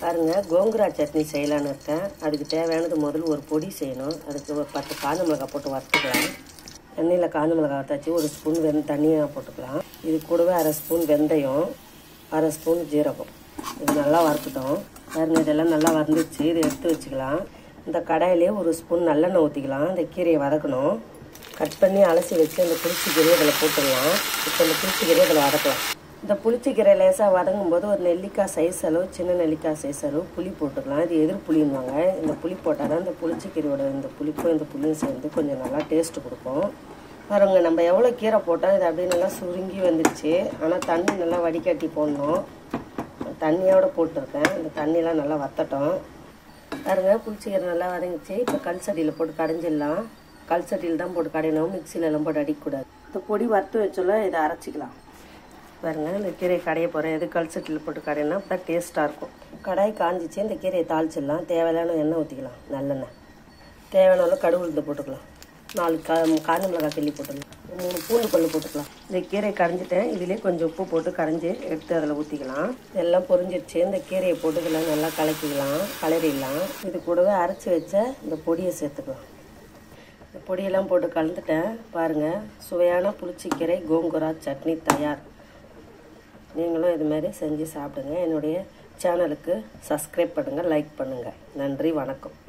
பாருங்கள், கோங்குரா சட்னி செய்யலான்னு இருக்கேன். அதுக்கு தேவையானது முதல்ல ஒரு பொடி செய்யணும். அதுக்கு ஒரு 10 காஞ்ச மிளகாய் போட்டு வறுத்துக்கலாம். எண்ணெயில் காஞ்ச மிளகாய் வறுத்தாச்சு. ஒரு ஸ்பூன் தனியாக போட்டுக்கலாம். இது கூடவே 1/2 ஸ்பூன் வெந்தயம், 1/2 ஸ்பூன் ஜீரகம். இது நல்லா வறுத்துட்டோம். பாருங்கள், இதெல்லாம் நல்லா வறுந்துச்சு. இதை எடுத்து வச்சுக்கலாம். இந்த கடாயிலே ஒரு ஸ்பூன் நல்லெண்ணெய் ஊற்றிக்கலாம். இந்த கீரையை வதக்கணும். கட் பண்ணி அலசி வச்சு அந்த புளிச்சக்கீரையை இதில் போட்டுடலாம். இப்போ இந்த புளிச்சக்கீரையை இதில் வதக்கலாம். இந்த புளிச்சக்கீரை லேசாக வதங்கும் போது ஒரு நெல்லிக்காய் சைஸ் அளவு, சின்ன நெல்லிக்காய் சைஸ் அளவு புளி போட்டுக்கலாம். இது எதிர் புளின்னுவாங்க. இந்த புளி போட்டால் தான் இந்த புளிச்சக்கீரையோட இந்த புளிப்பும் இந்த புளியும் சேர்ந்து கொஞ்சம் நல்லா டேஸ்ட்டு கொடுக்கும். பாருங்க, நம்ம எவ்வளோ கீரை போட்டால் இது அப்படியே நல்லா சுருங்கி வந்துடுச்சு. ஆனால் தண்ணி நல்லா வடிகட்டி போடணும். தண்ணியோடு போட்டிருக்கேன். இந்த தண்ணியெலாம் நல்லா வத்தட்டும். பாருங்க, புளிச்சக்கீரை நல்லா வதங்கிச்சு. இப்போ கல் சட்டியில் போட்டு கடைஞ்சிடலாம். கல் சட்டியில் தான் போட்டு கடையணும், மிக்சிலெல்லாம் போட்டு அடிக்கக்கூடாது. இந்த பொடி வறுத்து வச்சோல இதை அரைச்சிக்கலாம். பாருங்கள், இந்த கீரையை கடைய போகிறேன். எது கல் சட்டியில் போட்டு கடையினா அப்போ டேஸ்ட்டாக இருக்கும். கடாய் காஞ்சிச்சு. இந்த கீரையை தாளிச்சிடலாம். தேவையான எண்ணெய் ஊற்றிக்கலாம், நல்லெண்ணெய். தேவையான கடுகு உளுந்து போட்டுக்கலாம். 4 காஞ்ச மிளகாய் கிள்ளி போட்டுக்கலாம். 3 பூண்டு பல் போட்டுக்கலாம். இந்த கீரையை கரைஞ்சிட்டேன். இதிலே கொஞ்சம் உப்பு போட்டு கரைஞ்சி எடுத்து அதில் ஊற்றிக்கலாம். எல்லாம் பொரிஞ்சிடுச்சு. இந்த கீரையை போட்டு இதெல்லாம் நல்லா கலரிடலாம். இது கூடவே அரைச்சி வச்ச இந்த பொடியை சேர்த்துக்கலாம். இந்த பொடியெல்லாம் போட்டு கலந்துட்டேன். பாருங்கள், சுவையான புளிச்சக்கீரை கோங்குரா சட்னி தயார். நீங்களும் இதுமாரி செஞ்சு சாப்பிடுங்க. என்னுடைய சேனலுக்கு சப்ஸ்கிரைப் பண்ணுங்கள், லைக் பண்ணுங்கள். நன்றி, வணக்கம்.